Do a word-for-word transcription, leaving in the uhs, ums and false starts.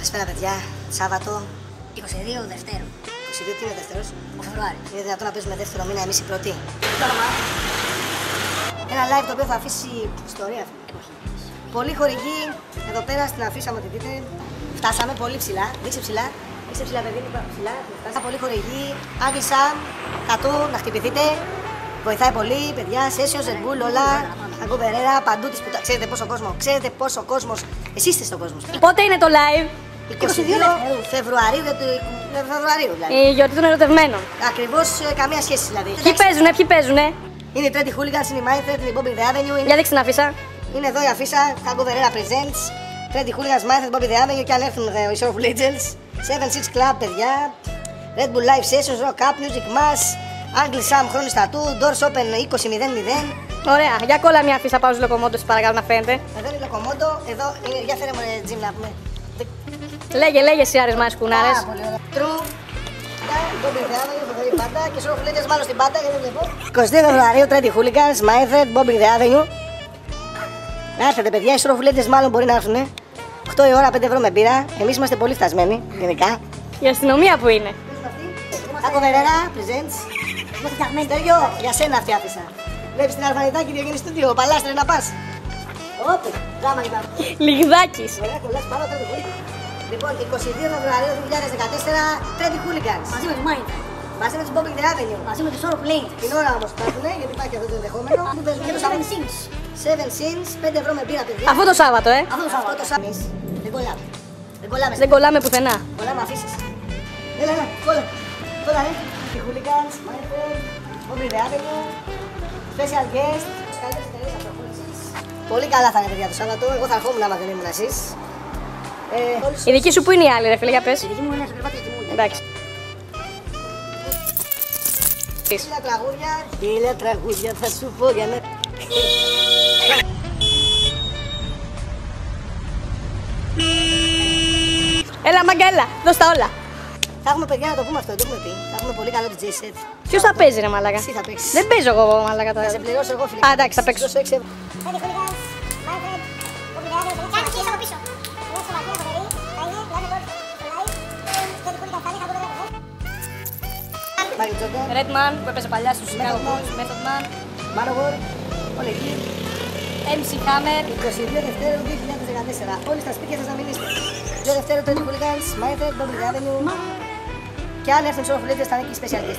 Καλησπέρα, παιδιά. Σάββατο. είκοσι δύο Δευτέρου. είκοσι δύο τι είναι Δευτέρος? Ο Φεβρουάριο. Είναι δυνατόν να παίζουμε δεύτερο μήνα εμείς οι πρώτοι? Ένα live το οποίο θα αφήσει ιστορία. Πολλοί χορηγοί εδώ πέρα στην αφίσα μου τη δείτε. Φτάσαμε πολύ ψηλά. Δείξε ψηλά. Δείξε ψηλά, παιδί μου, ψηλά. Φτάσαμε πολλοί χορηγοί. Άγγλισσα, κατού, να χτυπηθείτε. Βοηθάει πολύ, παιδιά. Sessions, Red Bull, όλα. Αγκού Περέρα, παντού τη που τα ξέρετε πόσο κόσμο. Ξέρετε πόσο κόσμο. Εσείς είστε στον κόσμο. Πότε είναι το live? είκοσι δύο Φεβρουαρίου, του Φεβρουαρίου δηλαδή. Η γιορτή των ερωτευμένων. Ακριβώς καμία σχέση δηλαδή. Ποιοι παίζουνε, ποιοι παίζουνε. Είναι η Trendy Hooligans, είναι η Mindset, είναι η Bombing the Avenue. Είναι... Για δείξτε την αφίσα. Είναι εδώ η αφίσα, Aγκού Περέρα Presents. Trendy Hooligans, Mindset, Bombing the Avenue και αν έρθουν οι Shore of Legends. seven six Club, παιδιά. Red Bull Live Sessions, Rock Up, Music Mass. Angle Sam, χρόνος τατού, Doors Open είκοσι μηδέν μηδέν. Ωραία, για κόλλα μια αφίσα πάω στο Λοκομόντο, παρακαλώ να φαίνεται. Εδώ είναι η Λοκομόντο, εδώ είναι, για φέρε μου ρε Jim να πούμε. Λέγε, λέγε εσύ άρες μας κουνάρες. True. Bombing the Avenue, φοβερή πάντα και Shore of Legends μάλλον στην πάντα γιατί δεν βλέπω. είκοσι δύο Φεβρουαρίου, Trendy Hooligans, Mindset, Bombing the Avenue. Να έρθετε παιδιά, οι Shore of Legends μάλλον μπορεί να έρθουν. οκτώ η ώρα, πέντε ευρώ με μπύρα. Εμείς είμαστε πολύ φτασμένοι, γενικά. Η αστυνομία που είναι. Aγκού Περέρα, Presents. Στέλιο, για σένα αυτή άφησα. Βλέπεις την Αλφανιτάκη Διογέννη Στούντιο, παλάστρε να πας. Όπε, δράμα και τα. Λιγδάκης. Ωραία, κολλάς πάνω, Trendy Hooligans. Λοιπόν, είκοσι δύο Φεβρουαρίου δύο χιλιάδες δεκατέσσερα, Trendy Hooligans. Μαζί με τη Mind. Μαζί με τους Bombing the Avenue. Μαζί με τη Shore of Legends. Την ώρα όμως που έρθουνε, γιατί υπάρχει αυτό το ενδεχόμενο. Πού παίζουν και το seven Σάββατο. Sins. seven Sins, πέντε ευρώ με μπύρα, παιδιά. Αυτό το Σάββατο, ε. Αυτό το Σάββατο. Εμείς δεν κολλάμε. Δεν κολλάμε. Δεν κολλάμε πουθενά. Κολλάμε αφήσεις. Έλα, έλα, κόλλα. Κόλλα, ε. Trendy Hooligans, Mindset, Bombing the Avenue, Special Guest. Καλύτερες εταιρείες αυτοπόλησης. Πολύ καλά θα είναι, παιδιά, το Σάββατο. Εγώ θα ερχόμουν άμα δεν ήμουν εσείς. Ε, Η δική σου που είναι η άλλη, ρε φίλε, για πες. η δική μου είναι στο κρεβάτι και κοιμούνται. Εντάξει. Χίλια τραγούδια, χίλια τραγούδια θα σου πω για να... Έλα, μάγκα, έλα, δώσ' τα όλα. Θα έχουμε παιδιά να το πούμε αυτό, δεν το έχουμε πει. Θα έχουμε πολύ καλό ντι τζέι set. Ποιος θα παίζει, ρε μαλάκα? Εσύ θα παίξεις. Δεν παίζω εγώ, μαλάκα Θα σε τώρα. πληρώσω εγώ φίλε. Α, εντάξει, θα παίξω. Δώσω έξι ευρώ. Μαριτζόντα, Redman που έπαιζε παλιά στους Chicago Bulls, Method Man, Manowar, όλοι εκεί. εμ σι Hammer. είκοσι δύο Δευτέρου δύο χιλιάδες δεκατέσσερα. Όλοι στα σπίτια σας να μην είστε. δύο Δευτέρου Trendy Hooligans, Mindset, Bombing the Avenue. Και αν έρθουν σε Shore of Legends θα είναι και οι special guest.